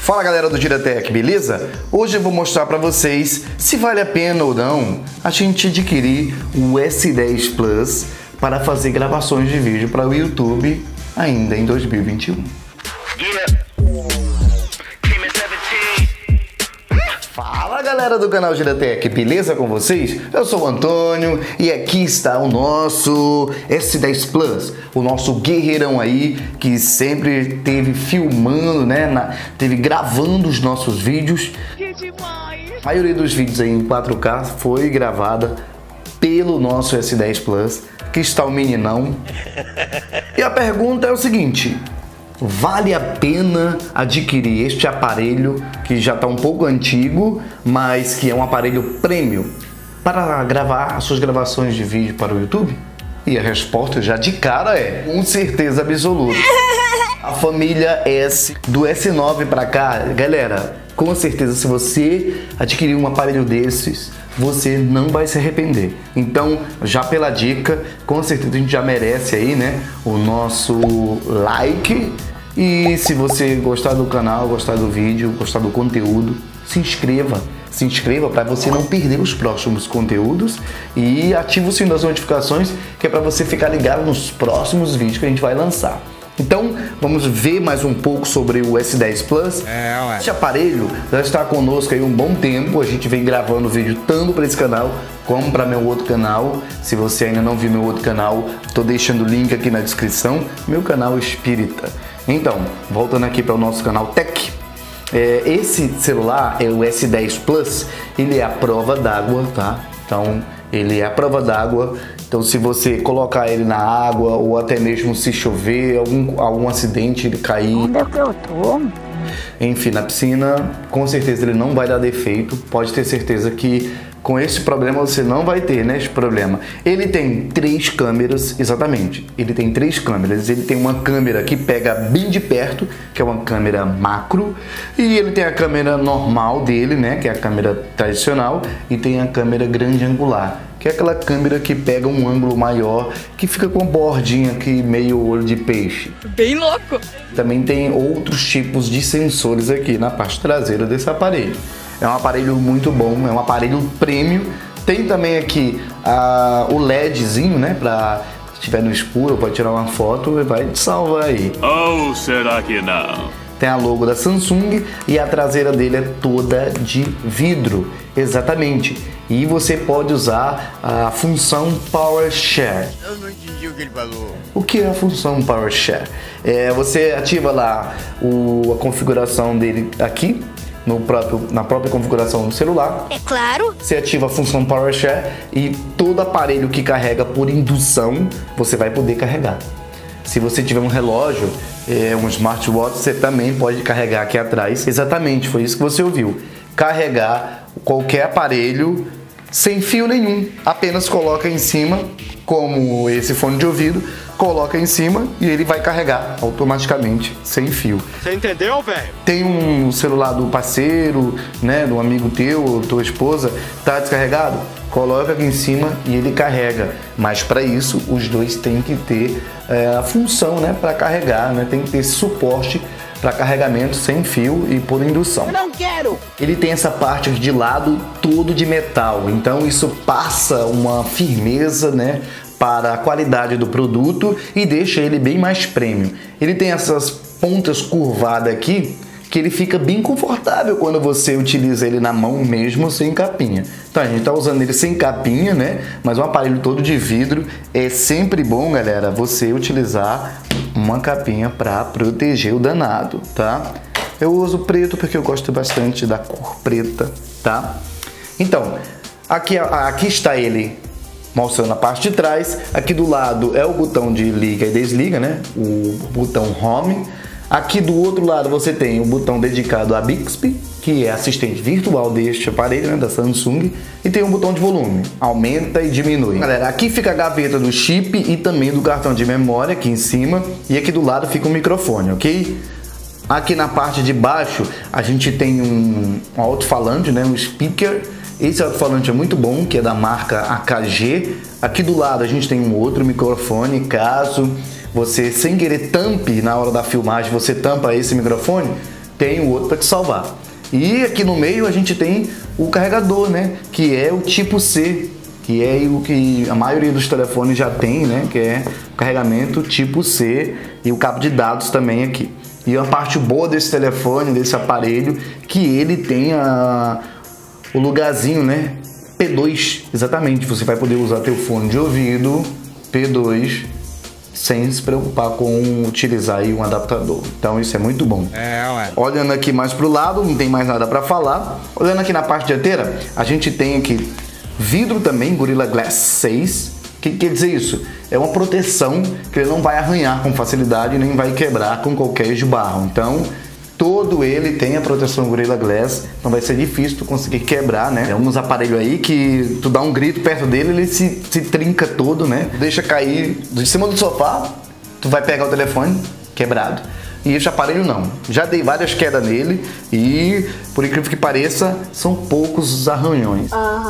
Fala galera do Giratech, beleza? Hoje eu vou mostrar para vocês se vale a pena ou não a gente adquirir o S10 Plus para fazer gravações de vídeo para o YouTube ainda em 2021. Fala galera do canal Giratech, beleza com vocês? Eu sou o Antônio e aqui está o nosso S10 Plus, o nosso guerreirão aí que sempre teve filmando, né? Teve gravando os nossos vídeos. Que demais! A maioria dos vídeos aí em 4K foi gravada pelo nosso S10 Plus, que está o meninão. E a pergunta é o seguinte: vale a pena adquirir este aparelho que já está um pouco antigo, mas que é um aparelho premium para gravar as suas gravações de vídeo para o YouTube? E a resposta já de cara é com certeza absoluta. A família S, do S9 para cá, galera, com certeza se você adquirir um aparelho desses, você não vai se arrepender. Então, já pela dica, com certeza a gente já merece aí, né, o nosso like. E se você gostar do canal, gostar do vídeo, gostar do conteúdo, se inscreva. Se inscreva para você não perder os próximos conteúdos e ative o sininho das notificações, que é para você ficar ligado nos próximos vídeos que a gente vai lançar. Então, vamos ver mais um pouco sobre o S10 Plus. Este aparelho já está conosco aí um bom tempo. A gente vem gravando vídeo tanto para esse canal como para meu outro canal. Se você ainda não viu meu outro canal, estou deixando o link aqui na descrição. Meu canal Espírita. Então, voltando aqui para o nosso canal Tech. Esse celular é o S10 Plus. Ele é a prova d'água, tá? Então, ele é a prova d'água. Então, se você colocar ele na água ou até mesmo se chover, algum acidente, ele cair, onde é que eu tô? Enfim, na piscina, com certeza ele não vai dar defeito. Pode ter certeza que com esse problema você não vai ter, né, esse problema. Ele tem 3 câmeras, exatamente. Ele tem 3 câmeras. Ele tem uma câmera que pega bem de perto, que é uma câmera macro. E ele tem a câmera normal dele, né, que é a câmera tradicional. E tem a câmera grande angular, que é aquela câmera que pega um ângulo maior, que fica com a bordinha aqui, meio olho de peixe. Bem louco! Também tem outros tipos de sensores aqui na parte traseira desse aparelho. É um aparelho muito bom, é um aparelho premium. Tem também aqui o LEDzinho, né, pra se estiver no escuro, pode tirar uma foto e vai te salvar aí. Ou será que não? Tem a logo da Samsung e a traseira dele é toda de vidro, exatamente. E você pode usar a função Power Share. Eu não entendi o que ele falou. O que é a função Power Share? Você ativa lá a configuração dele aqui, na própria configuração do celular. É claro. Você ativa a função Power Share e todo aparelho que carrega por indução, você vai poder carregar. Se você tiver um relógio, um smartwatch, você também pode carregar aqui atrás. Exatamente, foi isso que você ouviu. Carregar qualquer aparelho sem fio nenhum. Apenas coloca em cima, como esse fone de ouvido, coloca em cima e ele vai carregar automaticamente, sem fio. Você entendeu, velho? Tem um celular do parceiro, né, do amigo teu ou tua esposa, tá descarregado? Coloca aqui em cima e ele carrega. Mas para isso, os dois têm que ter a função, né, para carregar, né? Tem que ter suporte para carregamento sem fio e por indução. Eu não quero! Ele tem essa parte de lado todo de metal, então isso passa uma firmeza, né, para a qualidade do produto e deixa ele bem mais premium. Ele tem essas pontas curvadas aqui, que ele fica bem confortável quando você utiliza ele na mão mesmo, sem capinha. Então a gente tá usando ele sem capinha, né? Mas um aparelho todo de vidro, é sempre bom, galera, você utilizar uma capinha para proteger o danado, tá? Eu uso preto porque eu gosto bastante da cor preta, tá? Então, aqui está ele mostrando a parte de trás. Aqui do lado é o botão de liga e desliga, né? O botão Home. Aqui do outro lado você tem o botão dedicado a Bixby, que é assistente virtual deste aparelho, né, da Samsung, e tem um botão de volume, aumenta e diminui. Galera, aqui fica a gaveta do chip e também do cartão de memória aqui em cima, e aqui do lado fica o microfone, ok? Aqui na parte de baixo a gente tem um alto-falante, né, um speaker. Esse alto-falante é muito bom, que é da marca AKG. Aqui do lado a gente tem um outro microfone, caso você sem querer tampe na hora da filmagem, você tampa esse microfone, tem o outro para te salvar. E aqui no meio a gente tem o carregador, né? Que é o tipo C, que é o que a maioria dos telefones já tem, né? Que é o carregamento tipo C e o cabo de dados também aqui. E a parte boa desse telefone, desse aparelho, que ele tem o lugarzinho, né? P2, exatamente. Você vai poder usar teu fone de ouvido P2 sem se preocupar com utilizar aí um adaptador. Então isso é muito bom. Ué. Olhando aqui mais pro lado, não tem mais nada para falar. Olhando aqui na parte dianteira, a gente tem aqui vidro também, Gorilla Glass 6. O que quer dizer isso? É uma proteção que ele não vai arranhar com facilidade, nem vai quebrar com qualquer esbarro. Então, todo ele tem a proteção Gorilla Glass, não vai ser difícil tu conseguir quebrar, né? Tem uns aparelhos aí que tu dá um grito perto dele, ele se trinca todo, né? Deixa cair de cima do sofá, tu vai pegar o telefone quebrado. E esse aparelho não. Já dei várias quedas nele e, por incrível que pareça, são poucos os arranhões.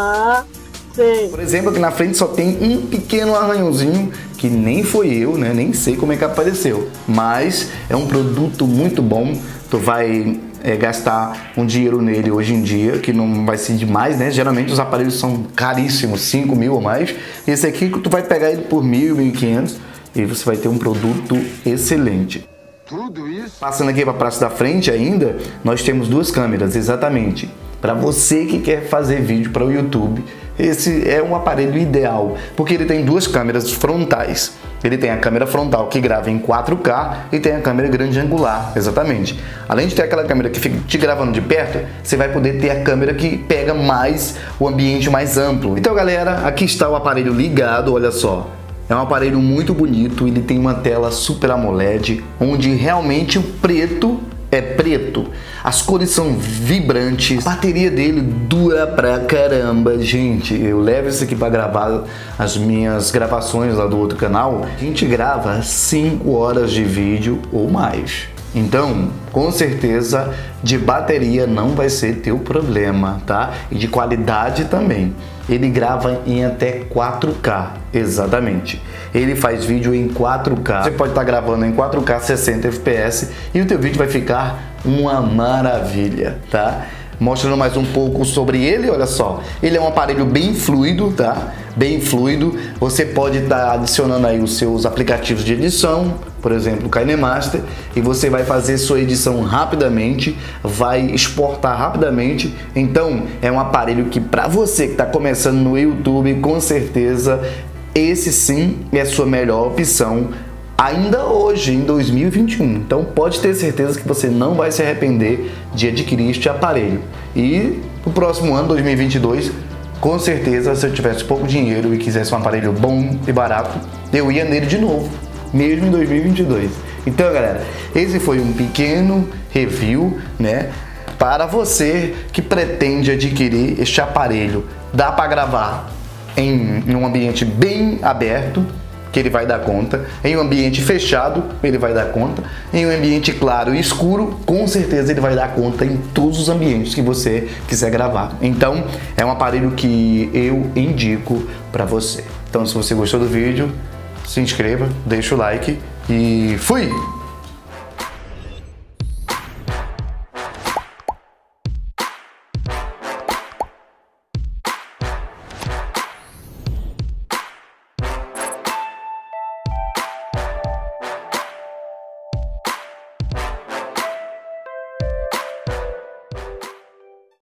Por exemplo, aqui na frente só tem um pequeno arranhãozinho que nem foi eu, né? Nem sei como é que apareceu. Mas é um produto muito bom. Tu vai gastar um dinheiro nele hoje em dia, que não vai ser demais, né? Geralmente os aparelhos são caríssimos, 5 mil ou mais. Esse aqui tu vai pegar ele por 1.000, 1.500 e você vai ter um produto excelente. Tudo isso? Passando aqui para a praça da frente ainda, nós temos duas câmeras, exatamente. Para você que quer fazer vídeo para o YouTube, esse é um aparelho ideal, porque ele tem duas câmeras frontais. Ele tem a câmera frontal que grava em 4K e tem a câmera grande angular, exatamente. Além de ter aquela câmera que fica te gravando de perto, você vai poder ter a câmera que pega mais o ambiente mais amplo. Então galera, aqui está o aparelho ligado, olha só. É um aparelho muito bonito, ele tem uma tela Super AMOLED, onde realmente o preto é preto. As cores são vibrantes, a bateria dele dura pra caramba, gente. Eu levo isso aqui pra gravar as minhas gravações lá do outro canal. A gente grava 5 horas de vídeo ou mais. Então, com certeza, de bateria não vai ser teu problema, tá? E de qualidade também. Ele grava em até 4K, exatamente. Ele faz vídeo em 4K. Você pode estar gravando em 4K 60 FPS e o teu vídeo vai ficar uma maravilha, tá? Mostrando mais um pouco sobre ele, olha só. Ele é um aparelho bem fluido, tá? Bem fluido. Você pode estar adicionando aí os seus aplicativos de edição, por exemplo, o KineMaster, e você vai fazer sua edição rapidamente, vai exportar rapidamente. Então, é um aparelho que para você que está começando no YouTube, com certeza, esse sim é a sua melhor opção. Ainda hoje, em 2021. Então pode ter certeza que você não vai se arrepender de adquirir este aparelho. E no próximo ano, 2022, com certeza, se eu tivesse pouco dinheiro e quisesse um aparelho bom e barato, eu ia nele de novo, mesmo em 2022. Então galera, esse foi um pequeno review, né, para você que pretende adquirir este aparelho. Dá para gravar em um ambiente bem aberto, que ele vai dar conta. Em um ambiente fechado, ele vai dar conta. Em um ambiente claro e escuro, com certeza ele vai dar conta em todos os ambientes que você quiser gravar. Então, é um aparelho que eu indico para você. Então, se você gostou do vídeo, se inscreva, deixa o like e fui!